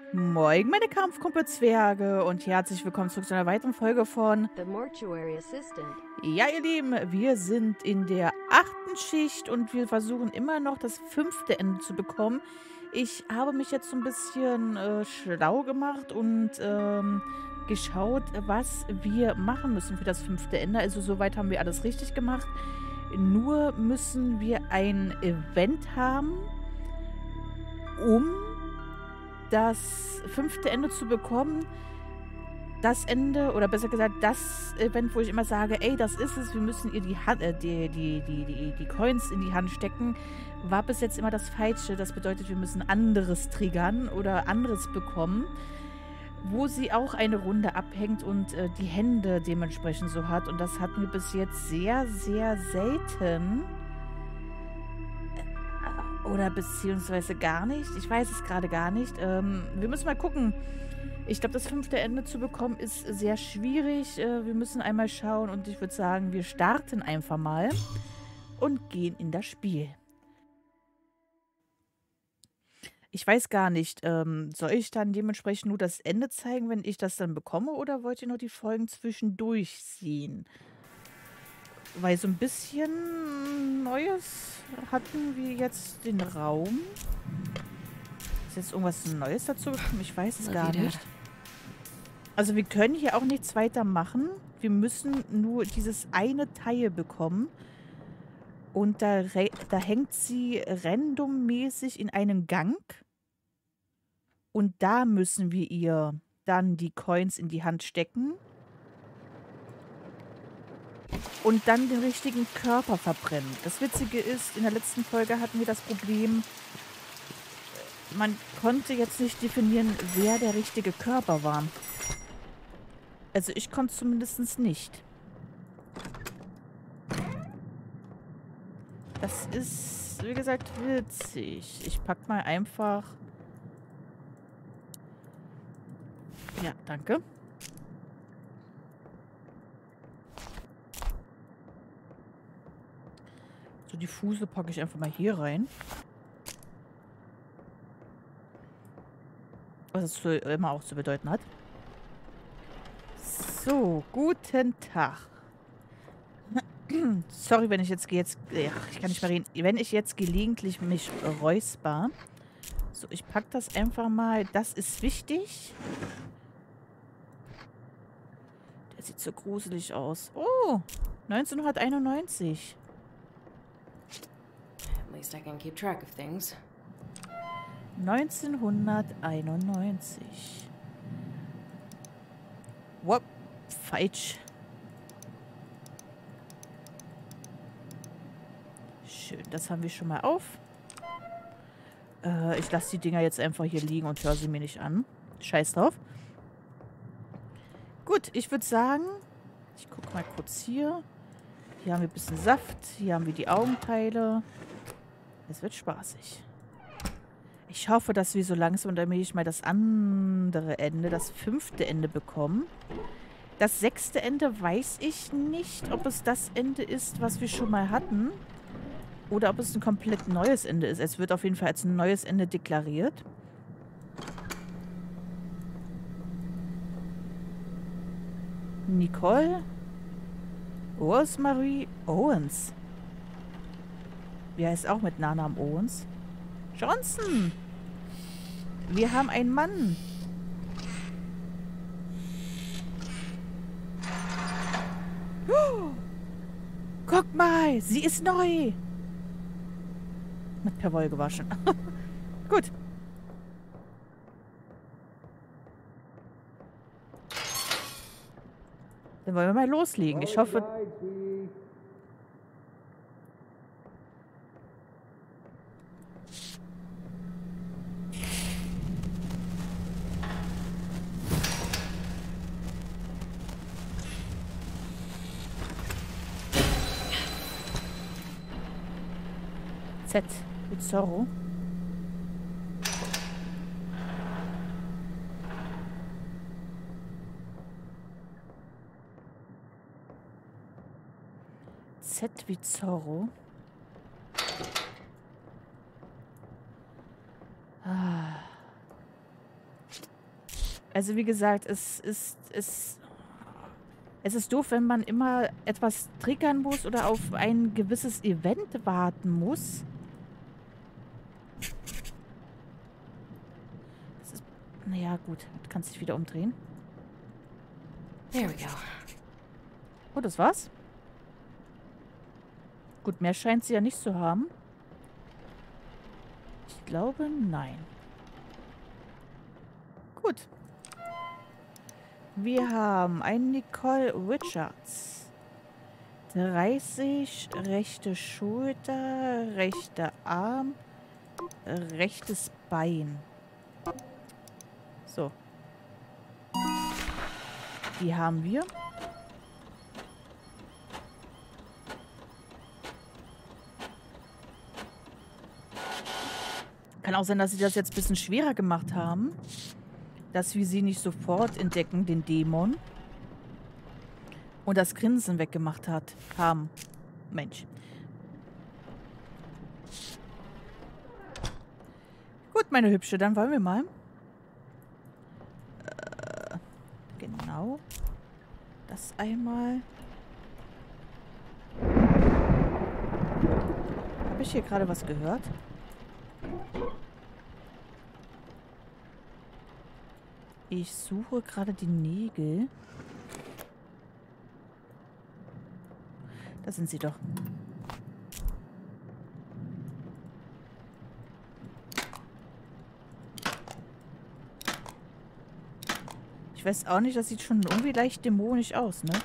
Moin, meine Kampfkumpel-Zwerge und herzlich willkommen zurück zu einer weiteren Folge von... The mortuary assistant. Ja, ihr Lieben, wir sind in der 8. Schicht und wir versuchen immer noch das 5. Ende zu bekommen. Ich habe mich jetzt so ein bisschen schlau gemacht und geschaut, was wir machen müssen für das 5. Ende. Also soweit haben wir alles richtig gemacht. Nur müssen wir ein Event haben, um das 5. Ende zu bekommen. Das Ende, oder besser gesagt, das Event, wo ich immer sage, ey, das ist es, wir müssen ihr die Coins in die Hand stecken, war bis jetzt immer das Falsche. Das bedeutet, wir müssen anderes triggern oder anderes bekommen, wo sie auch eine Runde abhängt und die Hände dementsprechend so hat. Und das hatten wir bis jetzt sehr, sehr selten. Oder beziehungsweise gar nicht. Ich weiß es gerade gar nicht. Wir müssen mal gucken. Ich glaube, das 5. Ende zu bekommen ist sehr schwierig. Wir müssen einmal schauen und ich würde sagen, wir starten einfach mal und gehen in das Spiel. Ich weiß gar nicht, soll ich dann dementsprechend nur das Ende zeigen, wenn ich das dann bekomme, oder wollt ihr noch die Folgen zwischendurch sehen? Weil so ein bisschen Neues hatten wir jetzt den Raum. Ist jetzt irgendwas Neues dazu gekommen? Ich weiß es gar nicht. Also wir können hier auch nichts weiter machen. Wir müssen nur dieses eine Teil bekommen. Und da hängt sie randommäßig in einen Gang. Und da müssen wir ihr dann die Coins in die Hand stecken. Und dann den richtigen Körper verbrennen. Das Witzige ist, in der letzten Folge hatten wir das Problem, man konnte jetzt nicht definieren, wer der richtige Körper war. Also ich konnte es zumindest nicht. Das ist, wie gesagt, witzig. Ich pack mal einfach... Ja, danke. So, die Fuse packe ich einfach mal hier rein. Was es für immer auch zu bedeuten hat. So, guten Tag. Sorry, wenn ich jetzt... ich kann nicht mehr reden. Wenn ich jetzt gelegentlich mich räusper. So, ich packe das einfach mal. Das ist wichtig. Der sieht so gruselig aus. Oh, 1991. At least I can keep track of things. 1991. Wop, falsch. Schön, das haben wir schon mal auf. Ich lasse die Dinger jetzt einfach hier liegen und höre sie mir nicht an. Scheiß drauf. Gut, ich würde sagen, ich gucke mal kurz hier. Hier haben wir ein bisschen Saft. Hier haben wir die Augenteile. Es wird spaßig. Ich hoffe, dass wir so langsam, damit ich mal das andere Ende, das 5. Ende bekommen. Das 6. Ende weiß ich nicht, ob es das Ende ist, was wir schon mal hatten. Oder ob es ein komplett neues Ende ist. Es wird auf jeden Fall als ein neues Ende deklariert. Nicole. Rosemary Owens. Wie heißt auch mit Nachnamen Owens? Johnson. Wir haben einen Mann. Guck mal, sie ist neu. Mit Perwoll gewaschen. Gut. Dann wollen wir mal loslegen. Ich hoffe... Z mit Zorro. Z wie Zorro. Ah. Also wie gesagt, es ist doof, wenn man immer etwas triggern muss oder auf ein gewisses Event warten muss. Das ist, naja, gut. Du kannst dich wieder umdrehen. There we go. Oh, das war's? Gut, mehr scheint sie ja nicht zu haben. Ich glaube, nein. Gut. Wir haben einen Nicole Richards. 30, rechte Schulter, rechter Arm, rechtes Bein. So. Die haben wir. Kann auch sein, dass sie das jetzt ein bisschen schwerer gemacht haben. Dass wir sie nicht sofort entdecken, den Dämon. Und das Grinsen weggemacht haben. Mensch. Gut, meine Hübsche, dann wollen wir mal. Genau. Das einmal. Habe ich hier gerade was gehört? Ich suche gerade die Nägel. Da sind sie doch. Ich weiß auch nicht, das sieht schon irgendwie leicht dämonisch aus, ne?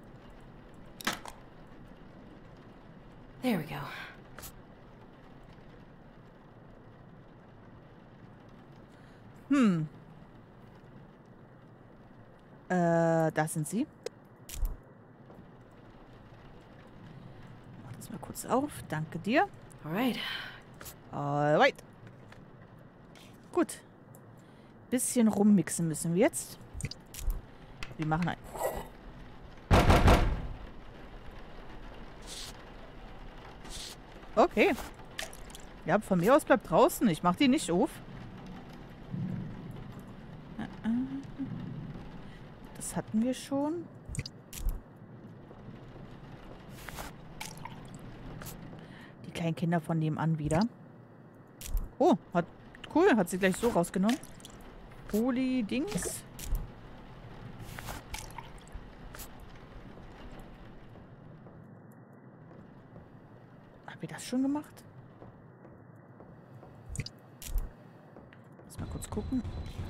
There we go. Da sind sie. Mach das mal kurz auf. Danke dir. Alright. Alright. Gut. Bisschen rummixen müssen wir jetzt. Wir machen ein. Okay. Ja, von mir aus bleibt draußen. Ich mach die nicht auf. Das hatten wir schon. Die kleinen Kinder von nebenan wieder. Oh, cool. Hat sie gleich so rausgenommen. Poli-Dings. Hab ich das schon gemacht? Lass mal kurz gucken.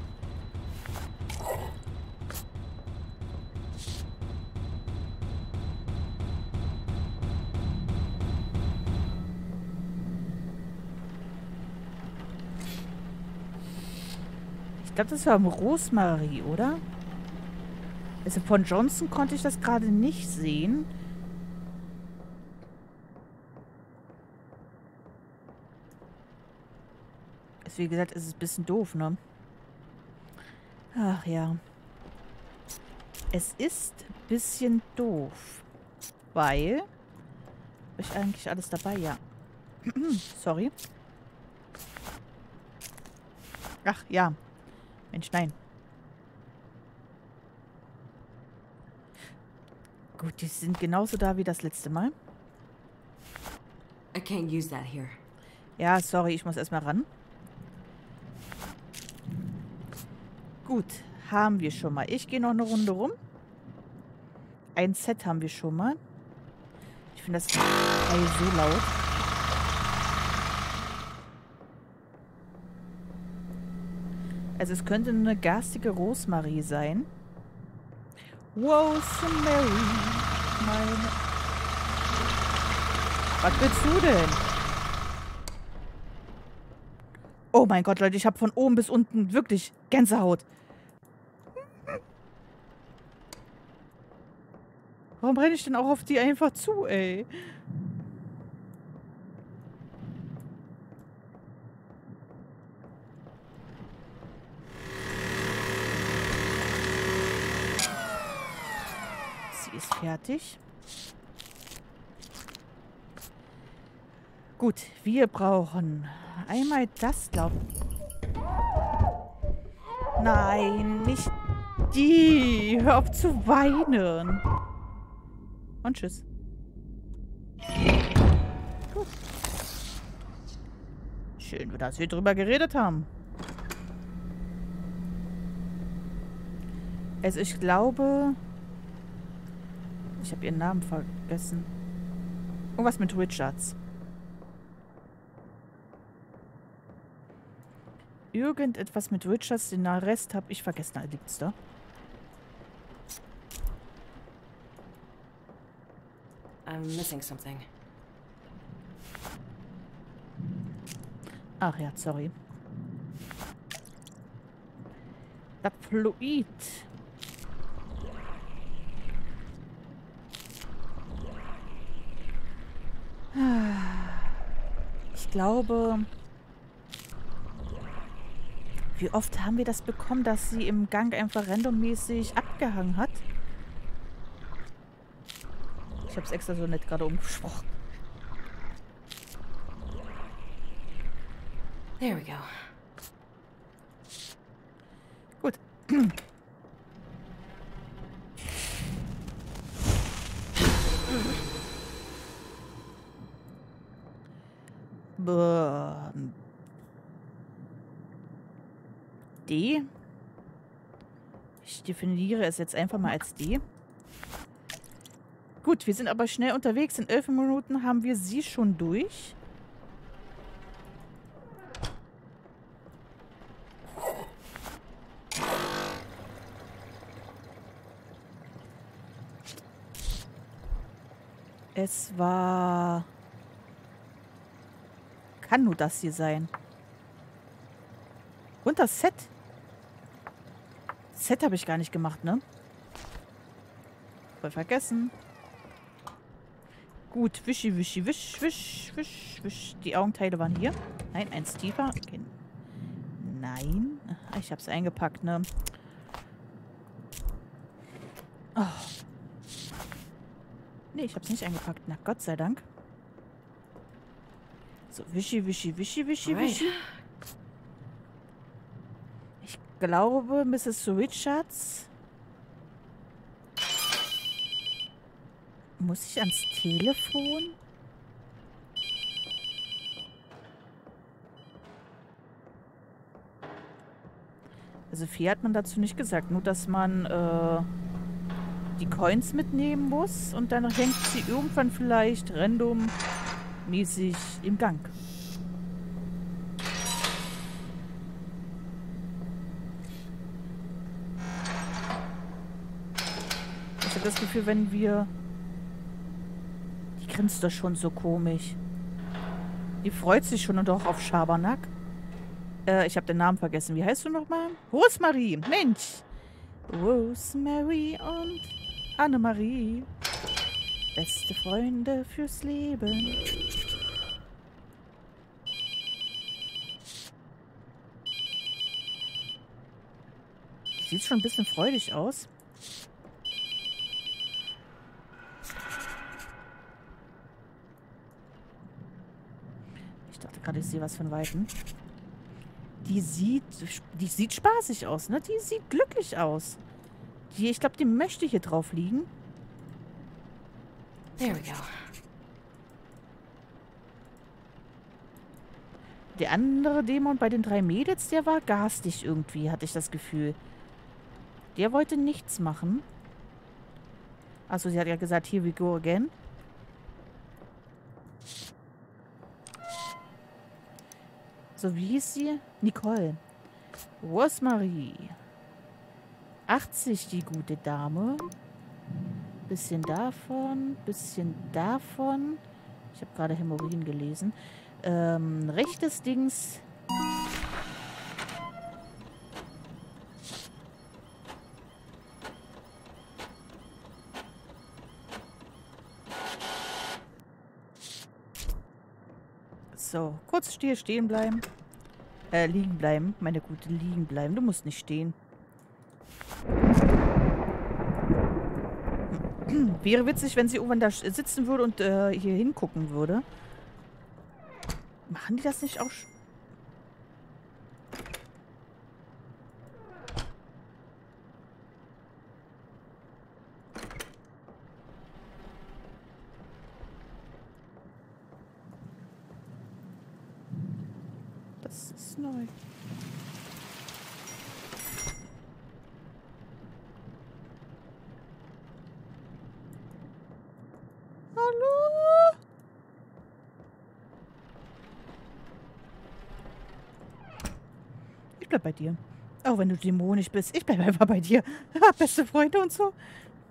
Ich glaube, das war Rosemarie, oder? Also von Johnson konnte ich das gerade nicht sehen. Also wie gesagt, es ist ein bisschen doof, ne? Ach ja. Es ist ein bisschen doof. Weil... Habe ich eigentlich alles dabei? Ja. Sorry. Ach, ja. Mensch, nein. Gut, die sind genauso da wie das letzte Mal. I can't use that here. Ja, sorry, ich muss erstmal ran. Gut, haben wir schon mal. Ich gehe noch eine Runde rum. Ein Set haben wir schon mal. Ich finde das Teil so laut. Also es könnte eine garstige Rosemarie sein. Rosemary. Meine... Was willst du denn? Oh mein Gott, Leute, ich habe von oben bis unten wirklich Gänsehaut. Warum renne ich denn auch auf die einfach zu, ey? Sie ist fertig. Gut, wir brauchen einmal das, glaube ich. Nein, nicht die. Hör auf zu weinen. Und tschüss. Gut. Schön, dass wir drüber geredet haben. Also ich glaube... Ich habe ihren Namen vergessen. Irgendwas mit Richards. Irgendetwas mit Richards, den Rest habe ich vergessen. Da liegt's da. I'm missing something. Ach ja, sorry. Das Fluid. Ich glaube... Wie oft haben wir das bekommen, dass sie im Gang einfach randommäßig abgehangen hat? Ich habe es extra so nett gerade umgesprochen. There we go. Gut. D. Ich definiere es jetzt einfach mal als D. Gut, wir sind aber schnell unterwegs. In 11 Minuten haben wir sie schon durch. Es war... Kann nur das hier sein. Und das Set. Set habe ich gar nicht gemacht, ne? Voll vergessen. Gut, wischi, wischi, wisch, wisch, wisch, wisch. Die Augenteile waren hier. Nein, eins tiefer. Okay. Nein. Ach, ich habe es eingepackt, ne? Oh. Nee, ich habe es nicht eingepackt. Na, Gott sei Dank. So, wischi, wischi, wischi, wischi, wischi. Ich glaube, Mrs. Richards... Muss ich ans Telefon? Also viel hat man dazu nicht gesagt. Nur, dass man die Coins mitnehmen muss und dann hängt sie irgendwann vielleicht randommäßig im Gang. Ich habe das Gefühl, wenn wir... Die grinst doch schon so komisch. Die freut sich schon und auch auf Schabernack. Ich habe den Namen vergessen. Wie heißt du nochmal? Rosemarie. Mensch. Rosemary und Annemarie. Beste Freunde fürs Leben. Sieht schon ein bisschen freudig aus. Ich dachte gerade, ich sehe was von Weitem. Die sieht spaßig aus, ne? Die sieht glücklich aus. Ich glaube, die möchte hier drauf liegen. There we go. Der andere Dämon bei den 3 Mädels, der war garstig irgendwie, hatte ich das Gefühl. Der wollte nichts machen. Achso, sie hat ja gesagt, here we go again. So, wie hieß sie? Nicole. Rosemarie. 80, die gute Dame. Bisschen davon, bisschen davon. Ich habe gerade Hämorrhoiden gelesen. Rechtes Dings. So, kurz stehen bleiben. Liegen bleiben. Meine Gute, liegen bleiben. Du musst nicht stehen. Wäre witzig, wenn sie irgendwann da sitzen würde und hier hingucken würde. Machen die das nicht auch? Das ist neu. Hallo? Ich bleib bei dir. Auch wenn du dämonisch bist. Ich bleib einfach bei dir. Beste Freunde und so.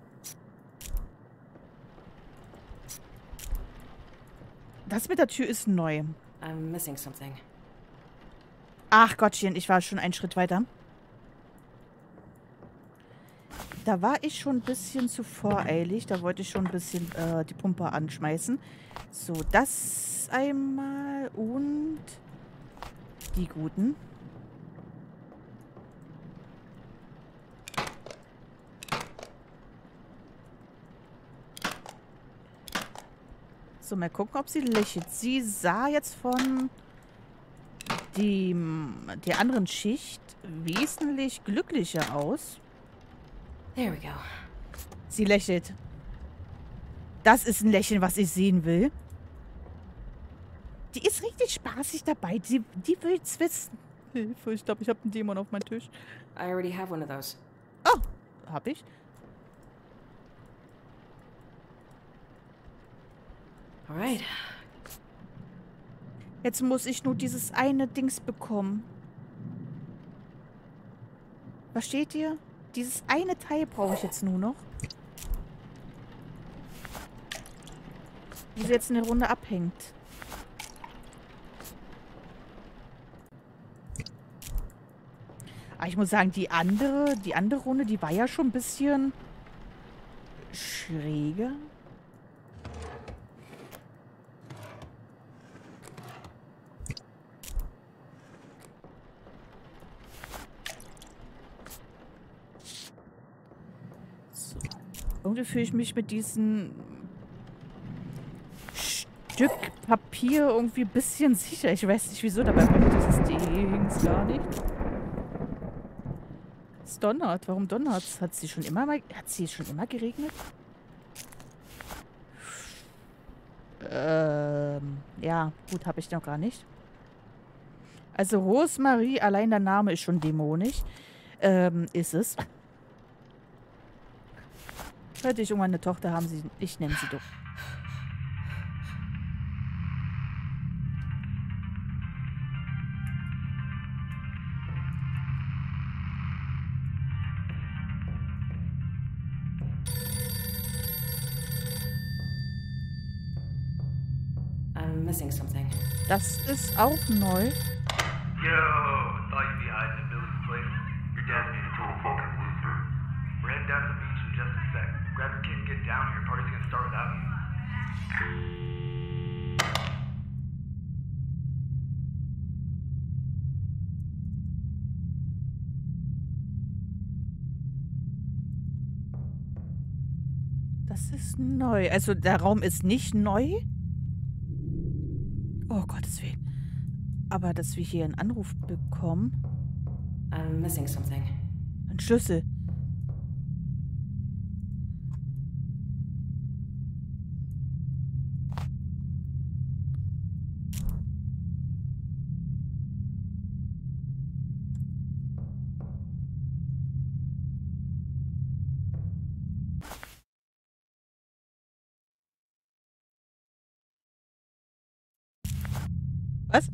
Das mit der Tür ist neu. I'm missing something. Ach Gottchen, ich war schon einen Schritt weiter. Da war ich schon ein bisschen zu voreilig. Da wollte ich schon ein bisschen die Pumpe anschmeißen. So, das einmal und die guten. So, mal gucken, ob sie lächelt. Sie sah jetzt von der anderen Schicht wesentlich glücklicher aus. There we go. Sie lächelt. Das ist ein Lächeln, was ich sehen will. Die ist richtig spaßig dabei. Die will's wissen. Hilfe, ich glaube, ich habe einen Dämon auf meinem Tisch. I already have one of those. Oh, hab ich. Alright. Jetzt muss ich nur dieses eine Dings bekommen. Versteht ihr? Dieses eine Teil brauche ich jetzt nur noch. Wo sie jetzt eine Runde abhängt. Aber ich muss sagen, die andere Runde, die war ja schon ein bisschen schräger. So. Irgendwie fühle ich mich mit diesem Stück Papier irgendwie ein bisschen sicher. Ich weiß nicht wieso, dabei brauche ich dieses Dings gar nicht. Es donnert. Warum donnert's? Hat sie schon immer geregnet? Ja, gut, habe ich noch gar nicht. Also Rosemarie, allein der Name ist schon dämonisch. Ist es. Sollte ich irgendwann eine Tochter haben, ich nenne sie doch. I'm missing something. Das ist auch neu. Yo, thought you'd be hiding in Billy's place. Your dad being a total fucking loser. We're heading down to the beach in just a sec. Grab your kid and get down here. Party's gonna start without you. Das ist neu. Also der Raum ist nicht neu. Oh Gottes Willen. Aber dass wir hier einen Anruf bekommen. I'm missing something. Ein Schlüssel. Was?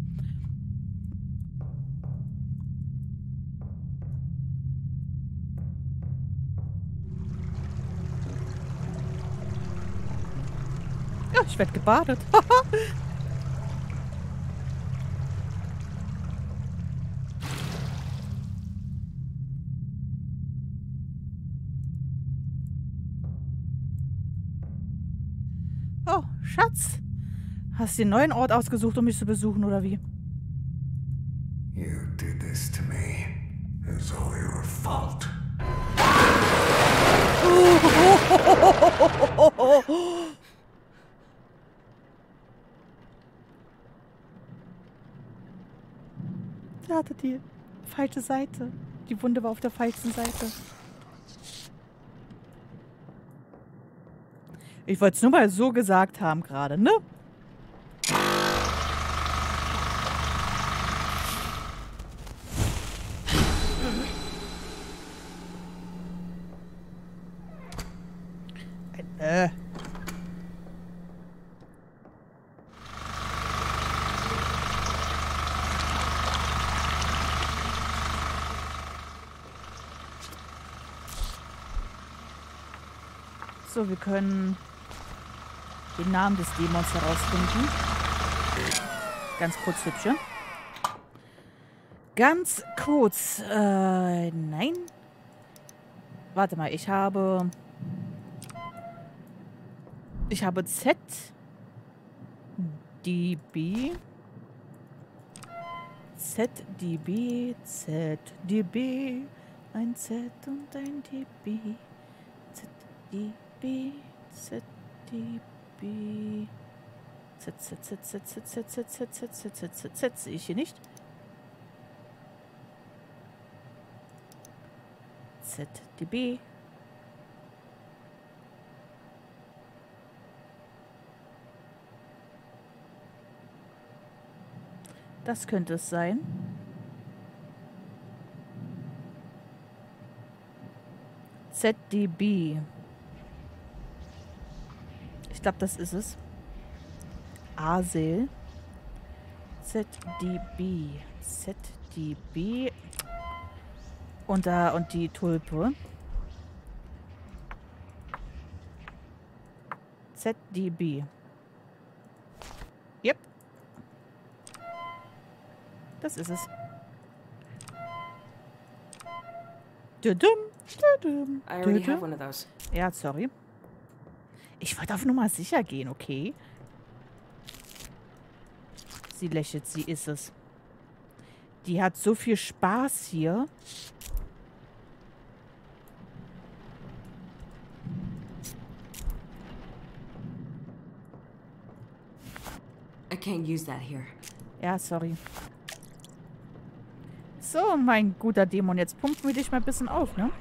Ja, ich werde gebadet. Oh, Schatz. Hast du den neuen Ort ausgesucht, um mich zu besuchen, oder wie? You did this to me. It's all your fault. Da hatte die falsche Seite. Die Wunde war auf der falschen Seite. Ich wollte es nur mal so gesagt haben gerade, ne? So, wir können den Namen des Dämons herausfinden. Ganz kurz, Hübsche. Ganz kurz. Nein. Warte mal, ich habe Z, DB, ZDB, ZDB, ein Z und ein DB, ZDB, ZDB, Z sehe ich hier nicht. ZDB. Das könnte es sein. ZDB. Ich glaube, das ist es. Asel. ZDB. ZDB. Und die Tulpe. ZDB. Yep. Das ist es. Dudum, dudum, I already dudum. have one of those. Ja, sorry. Ich wollte auf Nummer sicher gehen, okay? Sie lächelt, sie ist es. Die hat so viel Spaß hier. I can't use that here. Ja, sorry. So, mein guter Dämon, jetzt pumpen wir dich mal ein bisschen auf, ne?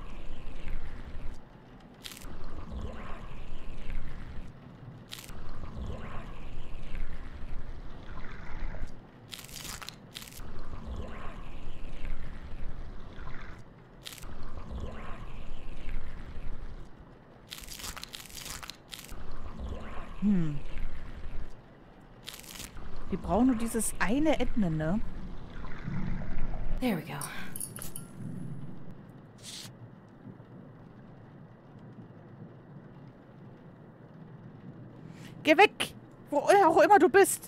Wir brauchen nur dieses eine Ende, ne? There we go. Geh weg! Wo auch immer du bist!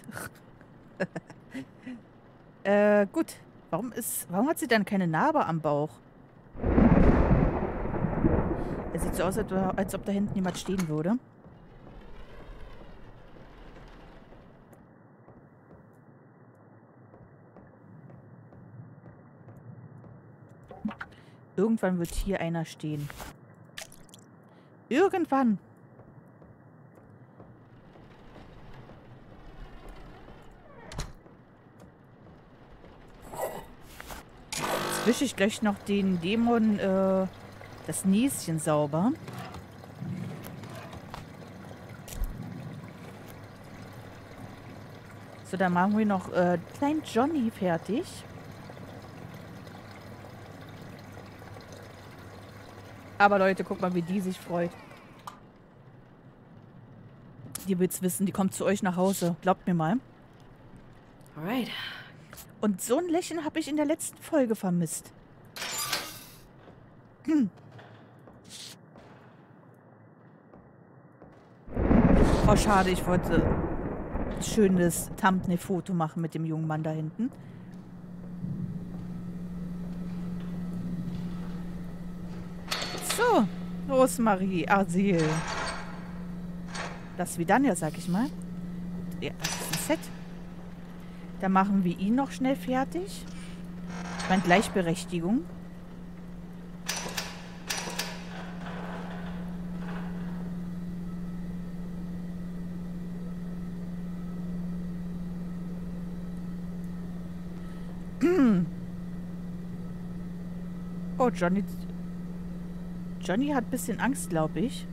Gut. Warum hat sie dann keine Narbe am Bauch? Es sieht so aus, als ob da hinten jemand stehen würde. Irgendwann wird hier einer stehen. Irgendwann. Jetzt wische ich gleich noch den Dämon das Näschen sauber. So, dann machen wir noch kleinen Johnny fertig. Aber Leute, guck mal, wie die sich freut. Die will's wissen, die kommt zu euch nach Hause. Glaubt mir mal. Alright. Und so ein Lächeln habe ich in der letzten Folge vermisst. Oh, schade, ich wollte ein schönes Thumbnail-Foto machen mit dem jungen Mann da hinten. So, Rosemarie, Asil. Das wie dann ja, sag ich mal. Ja, das ist ein Set. Dann machen wir ihn noch schnell fertig. Ich meine, Gleichberechtigung. Oh, Johnny hat ein bisschen Angst, glaube ich.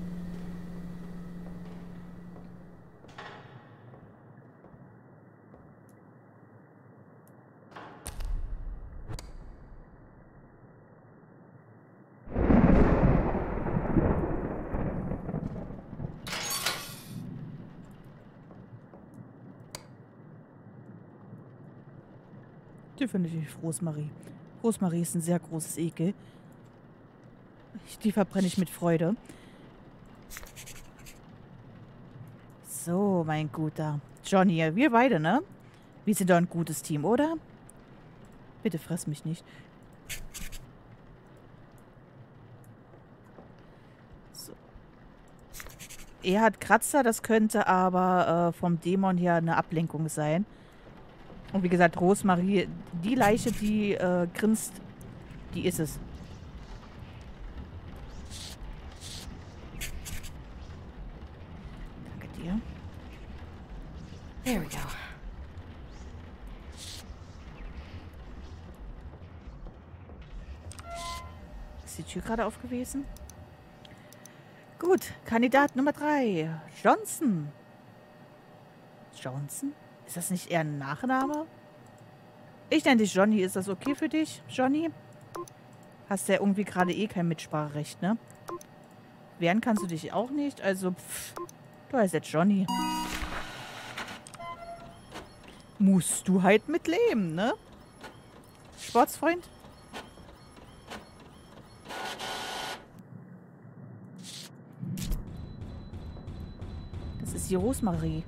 Definitiv Rosemarie. Rosemarie ist ein sehr großes Ekel. Die verbrenne ich mit Freude. So, mein Guter. Johnny, wir beide, ne? Wir sind doch ein gutes Team, oder? Bitte fress mich nicht. So. Er hat Kratzer, das könnte aber vom Dämon her eine Ablenkung sein. Und wie gesagt, Rosemarie, die Leiche, die grinst, die ist es. Danke dir. There we go. Ist die Tür gerade auf gewesen? Gut, Kandidat Nummer 3. Johnson. Johnson? Ist das nicht eher ein Nachname? Ich nenne dich Johnny. Ist das okay für dich, Johnny? Hast ja irgendwie gerade eh kein Mitspracherecht, ne? Wehren kannst du dich auch nicht, also du heißt jetzt Johnny. Musst du halt mitleben, ne? Sportsfreund? Das ist die Rosemarie.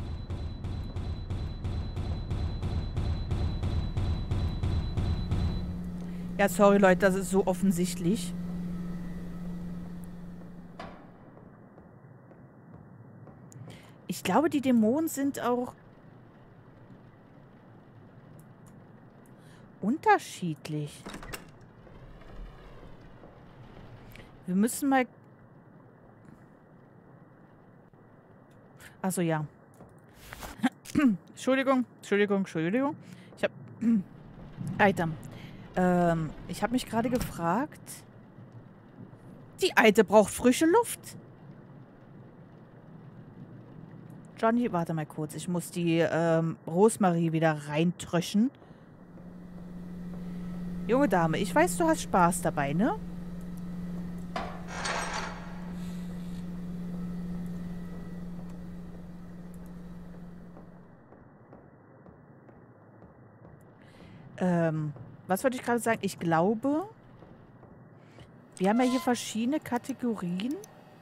Ja, sorry Leute, das ist so offensichtlich. Ich glaube, die Dämonen sind auch unterschiedlich. Wir müssen mal... Achso, ja. Entschuldigung. Ich hab... Item. Ich habe mich gerade gefragt... Die Alte braucht frische Luft. Johnny, warte mal kurz. Ich muss die Rosemarie wieder reintröschen. Junge Dame, ich weiß, du hast Spaß dabei, ne? Was wollte ich gerade sagen? Ich glaube, wir haben ja hier verschiedene Kategorien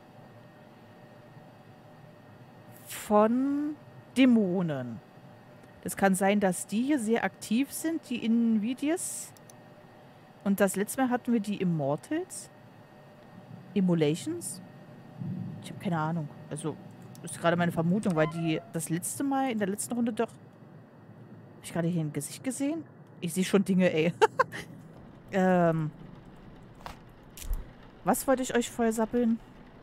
von Dämonen. Das kann sein, dass die hier sehr aktiv sind, die Invidious. Und das letzte Mal hatten wir die Immortals. Immolations. Ich habe keine Ahnung. Also, das ist gerade meine Vermutung, weil die das letzte Mal in der letzten Runde doch... Habe ich gerade hier ein Gesicht gesehen? Ich sehe schon Dinge, ey. Was wollte ich euch voll sappeln?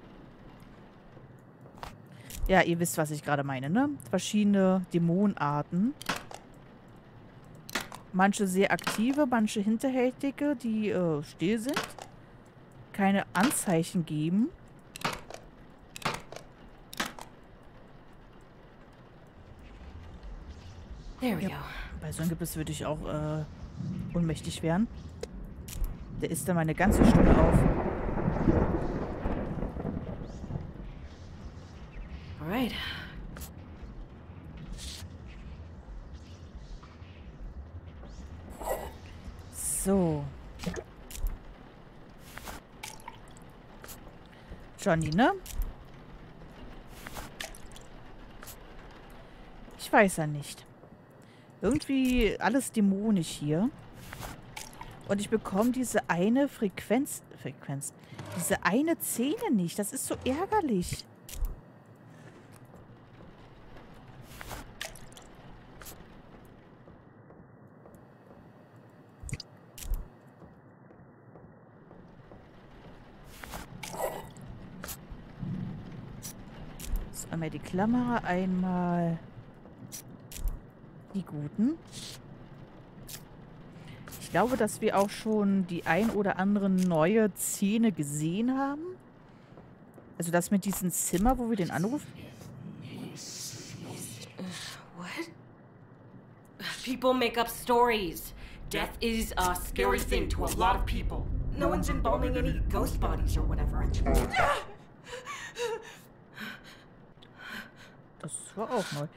Ja, ihr wisst, was ich gerade meine, ne? Verschiedene Dämonenarten. Manche sehr aktive, manche hinterhältige, die still sind. Keine Anzeichen geben. There we Ja, go. bei so einem Gebiss würde ich auch ohnmächtig werden. Der isst dann meine ganze Stunde auf. All right. So. Johnny, ne? Ich weiß ja nicht. Irgendwie alles dämonisch hier. Und ich bekomme diese eine Frequenz. Diese eine Szene nicht. Das ist so ärgerlich. So, einmal die Klammer, einmal die Guten. Ich glaube, dass wir auch schon die ein oder andere neue Szene gesehen haben. Also das mit diesem Zimmer, wo wir den anrufen. What? People make up stories. Death is a scary thing to a lot of people. No one's embalming any ghost bodies or whatever. Das war auch neu.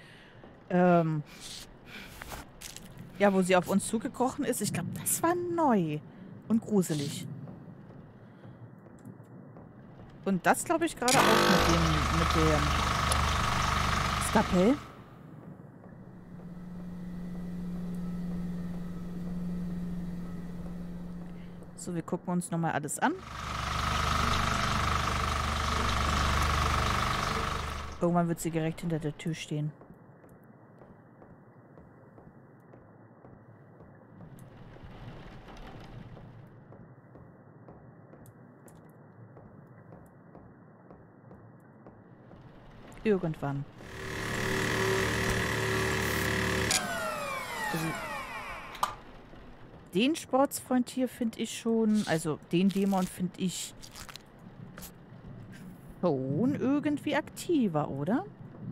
Ja, wo sie auf uns zugekrochen ist. Ich glaube, das war neu und gruselig. Und das glaube ich gerade auch mit dem Skapell. So, wir gucken uns nochmal alles an. Irgendwann wird sie direkt hinter der Tür stehen. Irgendwann. Also, den Sportsfreund hier finde ich schon, also den Dämon finde ich schon irgendwie aktiver, oder?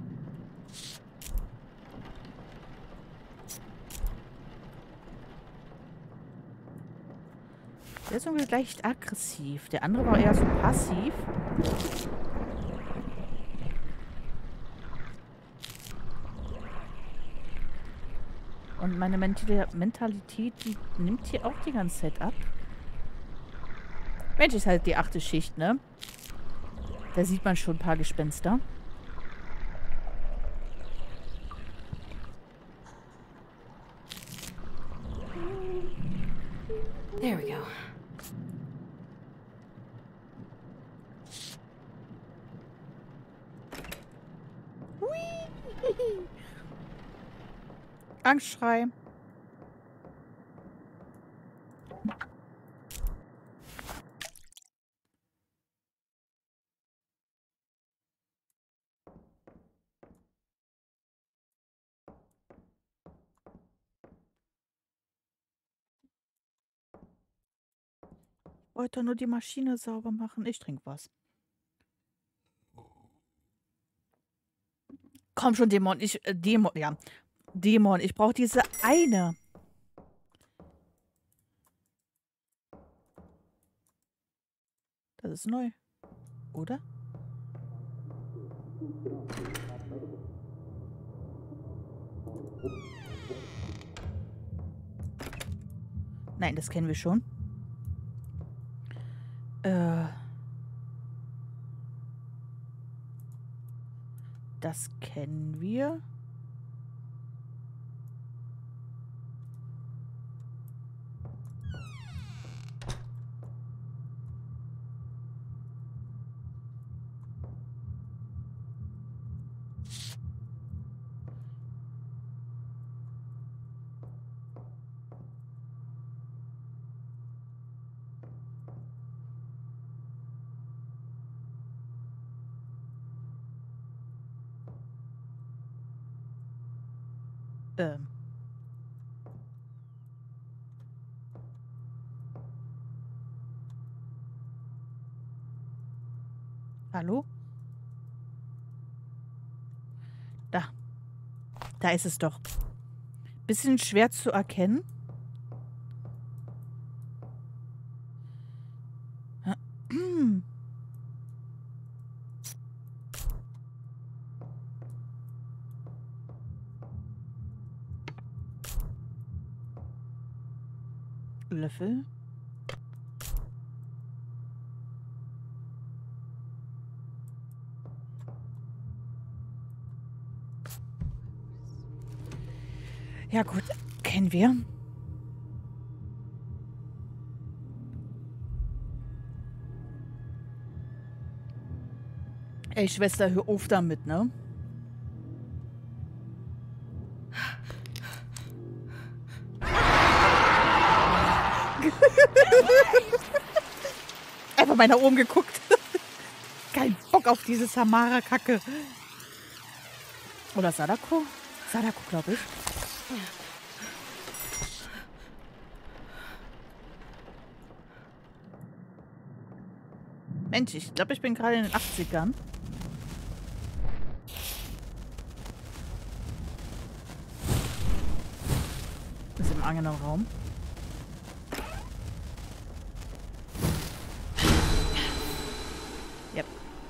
Der ist irgendwie leicht aggressiv. Der andere war eher so passiv. Und meine Mentalität, die nimmt hier auch die ganze Zeit ab. Mensch, ist halt die 8. Schicht, ne? Da sieht man schon ein paar Gespenster. There we go. Angstschrei. Ich wollte nur die Maschine sauber machen. Ich trinke was. Komm schon, Dämon. Dämon, ich brauche diese eine. Das ist neu. Oder? Nein, das kennen wir schon. Das kennen wir. Hallo? Da. Da ist es doch. Bisschen schwer zu erkennen. Löffel. Ja gut, kennen wir. Ey, Schwester, hör auf damit, ne? Einfach mal nach oben geguckt. Kein Bock auf diese Samara-Kacke. Oder Sadako? Sadako, glaube ich. Mensch, ich glaube, ich bin gerade in den 80ern. Das ist im angenehmen Raum. Yep.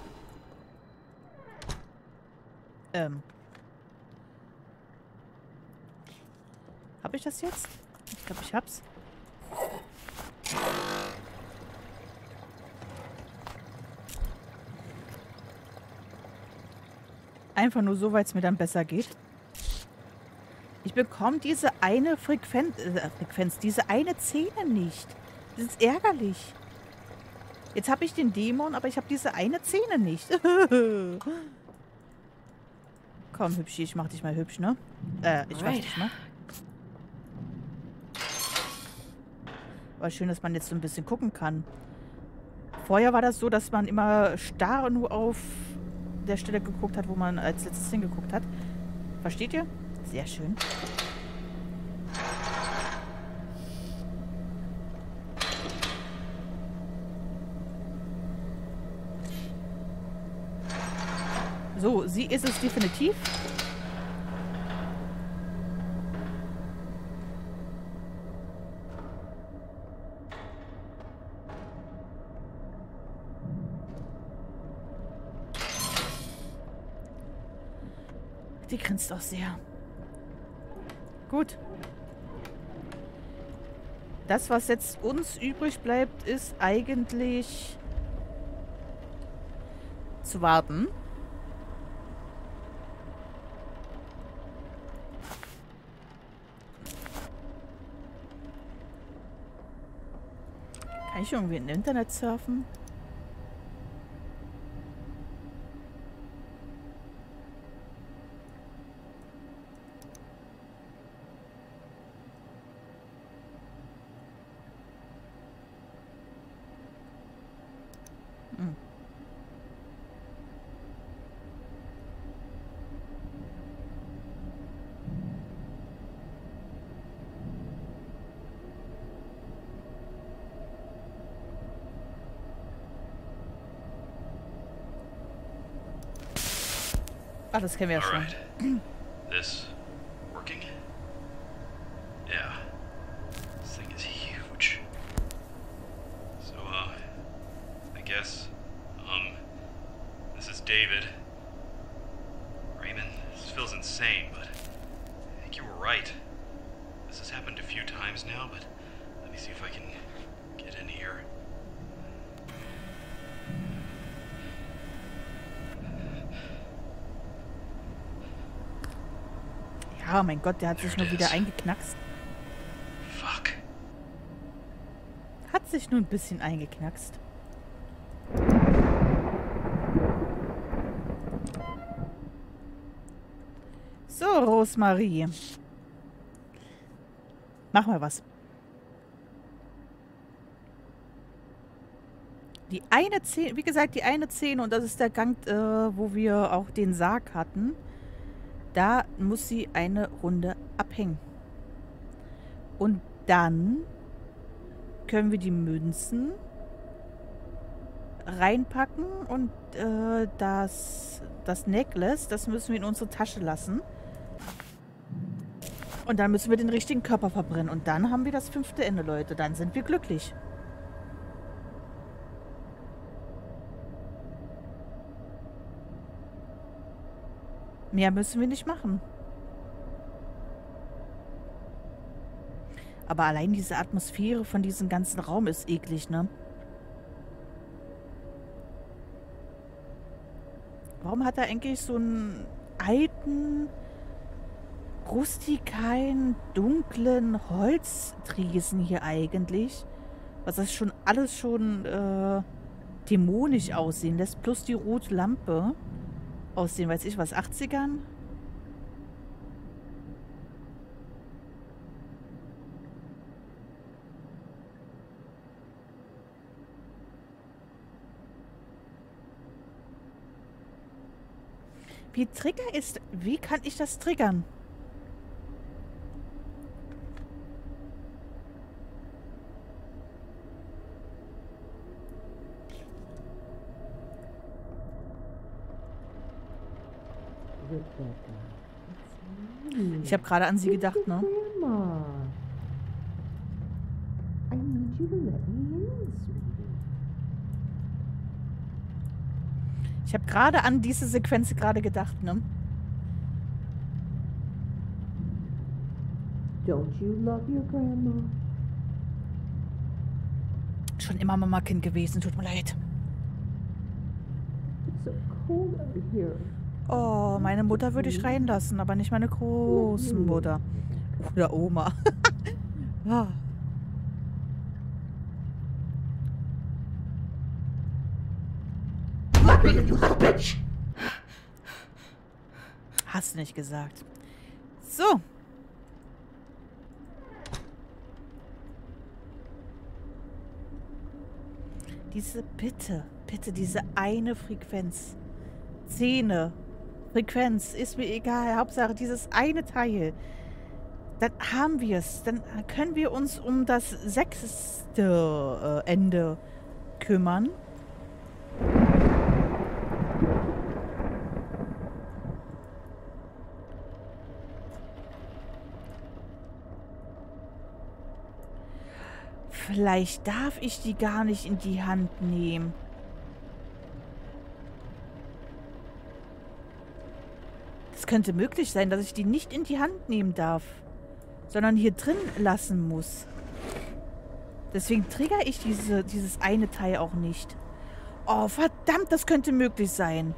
Hab ich das jetzt? Ich glaube, ich hab's. Einfach nur so, weil es mir dann besser geht. Ich bekomme diese eine Frequenz, diese eine Szene nicht. Das ist ärgerlich. Jetzt habe ich den Dämon, aber ich habe diese eine Szene nicht. Komm, Hübschi, ich mach dich mal hübsch, ne? Ich weiß dich mal. Aber schön, dass man jetzt so ein bisschen gucken kann. Vorher war das so, dass man immer starr nur auf der Stelle geguckt hat, wo man als letztes hingeguckt hat. Versteht ihr? Sehr schön. So, sie ist es definitiv. Die grinst auch sehr. Gut. Das, was jetzt uns übrig bleibt, ist eigentlich zu warten. Kann ich irgendwie im Internet surfen? Ah, das kennen wir ja schon. Alright. This working? Yeah. This thing is huge. So, I guess, this is David. Raymond, this feels insane, but I think you were right. This has happened a few times now, but let me see if I can get in here. Ja, mein Gott, der hat sich nur wieder eingeknackst. Fuck. Hat sich nur ein bisschen eingeknackst. So, Rosemarie. Mach mal was. Die eine Szene, wie gesagt, die eine Szene, und das ist der Gang, wo wir auch den Sarg hatten. Da muss sie eine Runde abhängen. Und dann können wir die Münzen reinpacken und das Necklace, das müssen wir in unsere Tasche lassen. Und dann müssen wir den richtigen Körper verbrennen. Und dann haben wir das 5. Ende, Leute. Dann sind wir glücklich. Mehr müssen wir nicht machen. Aber allein diese Atmosphäre von diesem ganzen Raum ist eklig, ne? Warum hat er eigentlich so einen alten, rustikalen, dunklen Holztriesen hier eigentlich? Was das schon alles schon dämonisch aussehen lässt. Plus die rote Lampe. Aussehen, weiß ich was, 80ern? Wie kann ich das triggern? Ich habe gerade an sie gedacht, ne? Grandma. I need you to let me in, sweetie. Ich habe gerade an diese Sequenz gerade gedacht, ne? Don't you love your grandma? Schon immer Mama-Kind gewesen, tut mir leid. It's so cold out here. Oh, meine Mutter würde ich reinlassen, aber nicht meine Großmutter. Oder Oma. Ah. Hast nicht gesagt. So. Bitte, diese eine Frequenz. Szene. Frequenz, ist mir egal. Hauptsache dieses eine Teil. Dann haben wir es. Dann können wir uns um das 6. Ende kümmern. Vielleicht darf ich die gar nicht in die Hand nehmen. Es könnte möglich sein, dass ich die nicht in die Hand nehmen darf, sondern hier drin lassen muss. Deswegen triggere ich dieses eine Teil auch nicht. Oh, verdammt, das könnte möglich sein.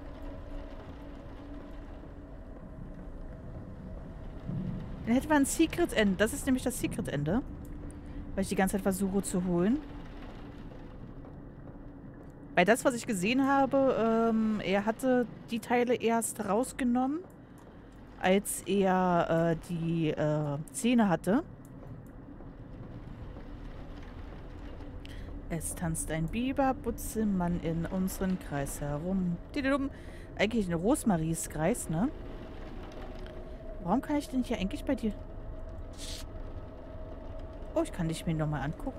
Dann hätten wir ein Secret End. Das ist nämlich das Secret Ende. Weil ich die ganze Zeit versuche zu holen. Weil das, was ich gesehen habe, er hatte die Teile erst rausgenommen, als er die Szene hatte. Es tanzt ein Biber-Butzelmann in unseren Kreis herum. Eigentlich ein Rosmaries-Kreis, ne? Warum kann ich denn hier eigentlich bei dir... Oh, ich kann dich mir nochmal angucken.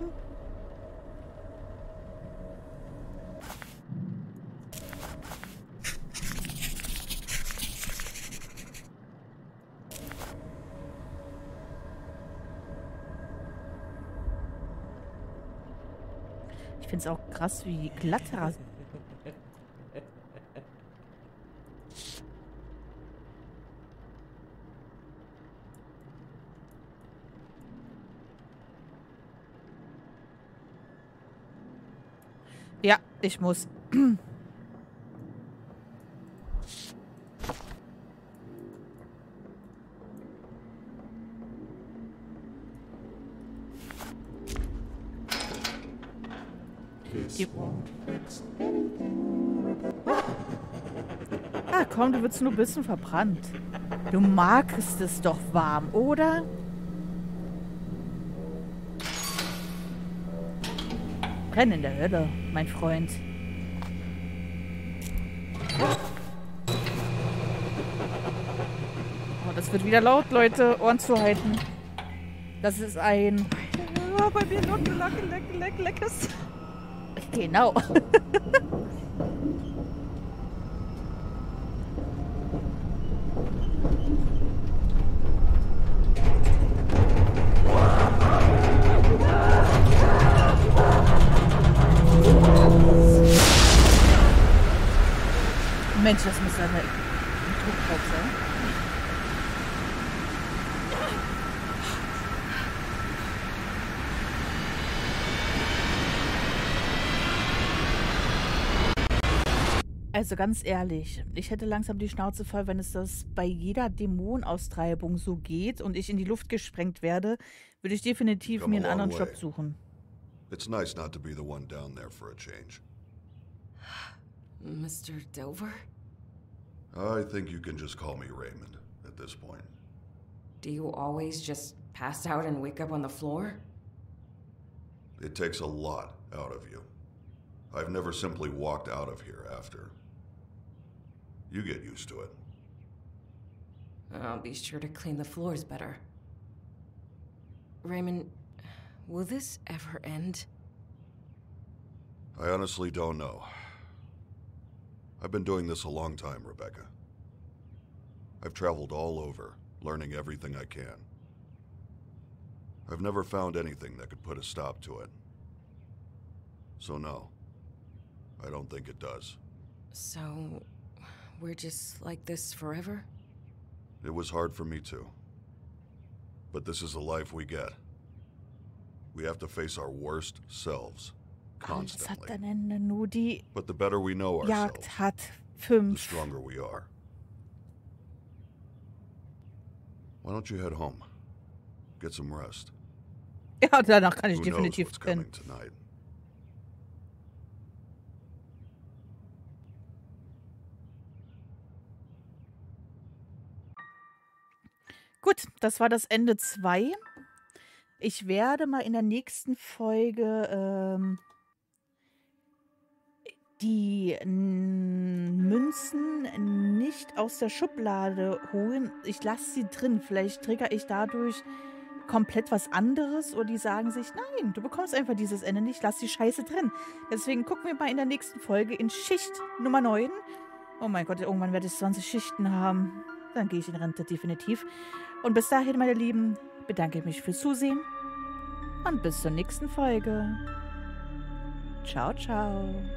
Ich finde es auch krass, wie glatt er... Ja, ich muss. Ah, komm, du wirst nur ein bisschen verbrannt. Du magst es doch warm, oder? Brenn in der Hölle, mein Freund. Oh, das wird wieder laut, Leute. Ohren zu halten. Das ist ein... Oh, bei mir leckes. Genau. Mensch, das muss aber ein Druck drauf sein. Also ganz ehrlich, ich hätte langsam die Schnauze voll, wenn es das bei jeder Dämonenaustreibung so geht und ich in die Luft gesprengt werde, würde ich definitiv mir einen anderen Job suchen. It's nice not to be the one down there for a change. Mr. Dover? I think you can just call me Raymond at this point. Do you always just pass out and wake up on the floor? It takes a lot out of you. I've never simply walked out of here after. You get used to it. I'll be sure to clean the floors better. Raymond, will this ever end? I honestly don't know. I've been doing this a long time, Rebecca. I've traveled all over, learning everything I can. I've never found anything that could put a stop to it. So no, I don't think it does. So, we're just like this forever? It was hard for me too. But this is the life we get. We have to face our worst selves. Alles hat Constantly. ein Ende, nur die But the better we know ourselves, Jagd hat the 5. stronger we are. Why don't you head home? Get some rest. Ja, danach kann ich Who knows definitiv what's pennen. coming tonight? Gut, das war das Ende 2. Ich werde mal in der nächsten Folge die Münzen nicht aus der Schublade holen. Ich lasse sie drin. Vielleicht triggere ich dadurch komplett was anderes oder die sagen sich, nein, du bekommst einfach dieses Ende nicht, lass die Scheiße drin. Deswegen gucken wir mal in der nächsten Folge in Schicht Nummer 9. Oh mein Gott, irgendwann werde ich 20 Schichten haben. Dann gehe ich in Rente, definitiv. Und bis dahin, meine Lieben, bedanke ich mich fürs Zusehen und bis zur nächsten Folge. Ciao, ciao.